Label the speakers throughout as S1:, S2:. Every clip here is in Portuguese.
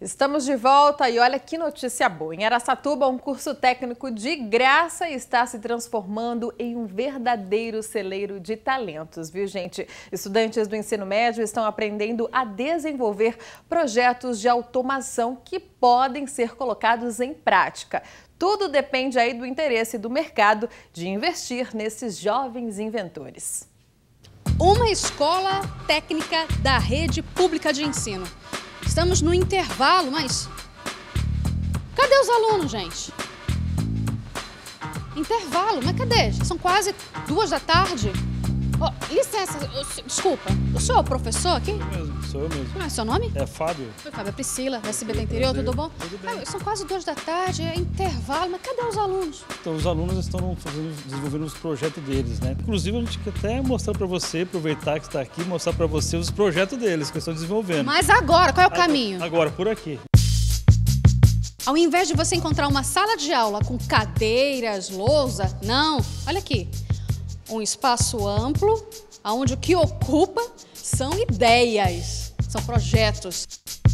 S1: Estamos de volta e olha que notícia boa. Em Araçatuba, um curso técnico de graça está se transformando em um verdadeiro celeiro de talentos, viu, gente? Estudantes do ensino médio estão aprendendo a desenvolver projetos de automação que podem ser colocados em prática. Tudo depende aí do interesse do mercado de investir nesses jovens inventores.
S2: Uma escola técnica da rede pública de ensino. Estamos no intervalo, mas cadê os alunos, gente? Intervalo, mas cadê? São quase 2 da tarde. Oh, licença, desculpa, o senhor é o professor aqui?
S3: Sou eu mesmo.
S2: Como é o seu nome?
S3: É Fábio.
S2: Oi, Fábio, é Priscila, da SBT Interior, tudo bom?
S3: Tudo bem.
S2: São quase 2 da tarde, é intervalo, mas cadê os alunos?
S3: Então, os alunos estão desenvolvendo os projetos deles, né? Inclusive, a gente quer até mostrar para você, aproveitar que está aqui, mostrar para você os projetos deles que estão desenvolvendo.
S2: Mas agora, qual é o caminho?
S3: Agora, por aqui.
S2: Ao invés de você encontrar uma sala de aula com cadeiras, lousa, não, olha aqui. Um espaço amplo, onde o que ocupa são ideias, são projetos.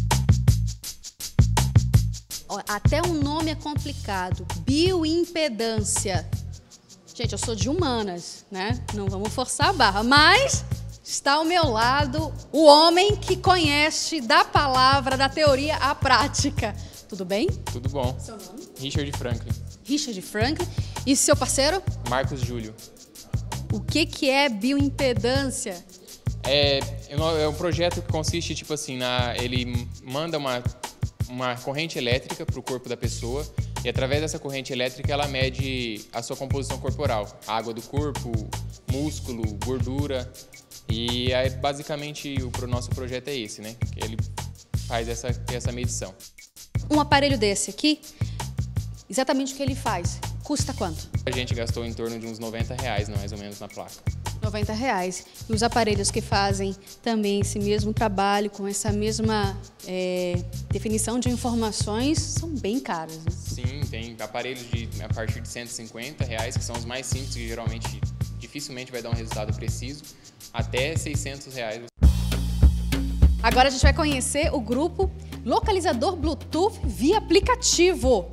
S2: Até um nome é complicado, bioimpedância. Gente, eu sou de humanas, né? Não vamos forçar a barra, mas está ao meu lado o homem que conhece da palavra, da teoria à prática. Tudo bem?
S4: Tudo bom.
S2: Seu nome?
S4: Richard Franklin.
S2: Richard Franklin. E seu parceiro?
S4: Marcos Júlio.
S2: O que é bioimpedância?
S4: É um projeto que consiste, tipo assim, ele manda uma corrente elétrica para o corpo da pessoa e através dessa corrente elétrica ela mede a sua composição corporal, a água do corpo, músculo, gordura. E aí, basicamente o nosso projeto é esse, né? Ele faz essa medição.
S2: Um aparelho desse aqui, exatamente o que ele faz, custa quanto?
S4: A gente gastou em torno de uns R$90, mais ou menos, na placa.
S2: R$90. E os aparelhos que fazem também esse mesmo trabalho, com essa mesma definição de informações, são bem caros, né?
S4: Sim, tem aparelhos a partir de R$150, que são os mais simples, que geralmente, dificilmente vai dar um resultado preciso, até R$600.
S2: Agora a gente vai conhecer o grupo Localizador Bluetooth via aplicativo.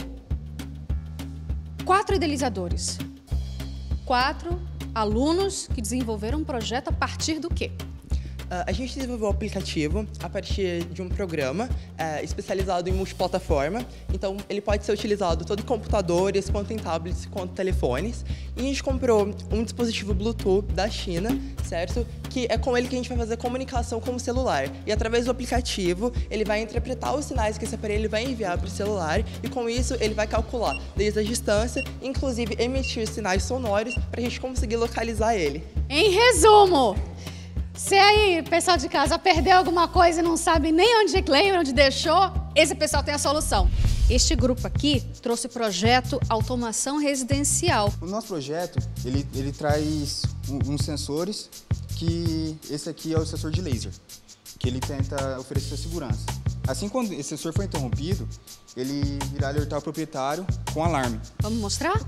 S2: 4 idealizadores, 4 alunos que desenvolveram um projeto a partir do quê?
S5: A gente desenvolveu o aplicativo a partir de um programa especializado em multiplataforma. Então, ele pode ser utilizado tanto em computadores, quanto em tablets, quanto telefones. E a gente comprou um dispositivo Bluetooth da China, certo? Que é com ele que a gente vai fazer comunicação com o celular. E através do aplicativo, ele vai interpretar os sinais que esse aparelho vai enviar para o celular. E com isso, ele vai calcular desde a distância, inclusive emitir sinais sonoros para a gente conseguir localizar ele.
S2: Em resumo, se aí, pessoal de casa, perdeu alguma coisa e não sabe nem onde lembra, onde deixou, esse pessoal tem a solução. Este grupo aqui trouxe o projeto Automação Residencial.
S6: O nosso projeto, ele traz uns sensores, que esse aqui é o sensor de laser, que ele tenta oferecer segurança. Assim, quando esse sensor for interrompido, ele irá alertar o proprietário com alarme.
S2: Vamos mostrar?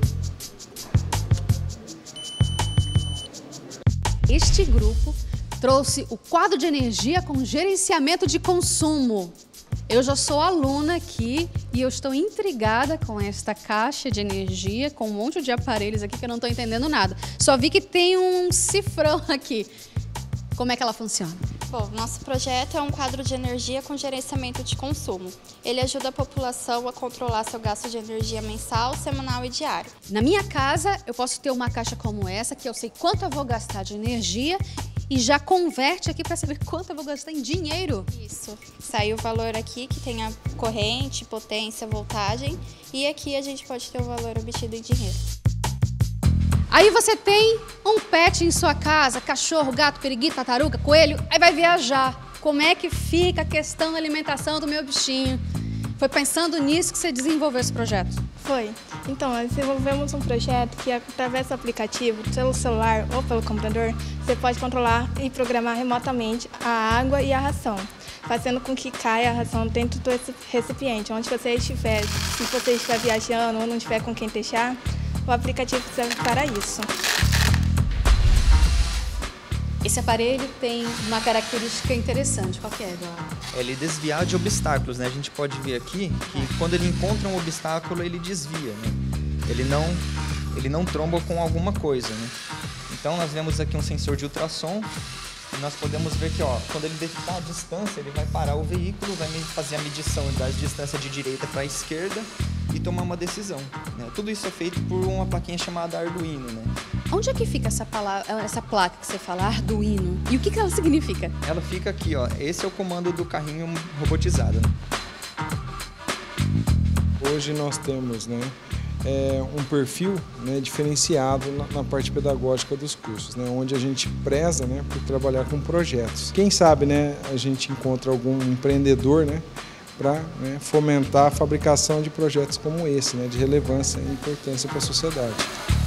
S2: Este grupo trouxe o quadro de energia com gerenciamento de consumo. Eu já sou aluna aqui e eu estou intrigada com esta caixa de energia, com um monte de aparelhos aqui que eu não estou entendendo nada. Só vi que tem um cifrão aqui. Como é que ela funciona?
S7: Bom, nosso projeto é um quadro de energia com gerenciamento de consumo. Ele ajuda a população a controlar seu gasto de energia mensal, semanal e diário.
S2: Na minha casa, eu posso ter uma caixa como essa, que eu sei quanto eu vou gastar de energia e já converte aqui para saber quanto eu vou gastar em dinheiro.
S7: Isso. Sai o valor aqui que tem a corrente, potência, voltagem, e aqui a gente pode ter o valor obtido em dinheiro.
S2: Aí você tem um pet em sua casa, cachorro, gato, periquito, tartaruga, coelho, aí vai viajar. Como é que fica a questão da alimentação do meu bichinho? Foi pensando nisso que você desenvolveu esse projeto?
S8: Foi. Então, nós desenvolvemos um projeto que, através do aplicativo, pelo celular ou pelo computador, você pode controlar e programar remotamente a água e a ração, fazendo com que caia a ração dentro do recipiente, onde você estiver. Se você estiver viajando ou não tiver com quem deixar, o aplicativo serve para isso.
S2: Esse aparelho tem uma característica interessante. Qual que é, Eduardo?
S9: Ele desviar de obstáculos, né? A gente pode ver aqui que quando ele encontra um obstáculo, ele desvia, né? Ele não tromba com alguma coisa, né? Então nós vemos aqui um sensor de ultrassom e nós podemos ver que, ó, quando ele detectar a distância, ele vai parar o veículo, vai fazer a medição da distância de direita para a esquerda e tomar uma decisão, né? Tudo isso é feito por uma plaquinha chamada Arduino, né?
S2: Onde é que fica essa placa que você fala, Arduino? E o que ela significa?
S9: Ela fica aqui, ó. Esse é o comando do carrinho robotizado, né?
S10: Hoje nós temos, né, um perfil, né, diferenciado na parte pedagógica dos cursos, né, onde a gente preza, né, por trabalhar com projetos. Quem sabe, né, a gente encontra algum empreendedor, né, para, né, fomentar a fabricação de projetos como esse, né, de relevância e importância para a sociedade.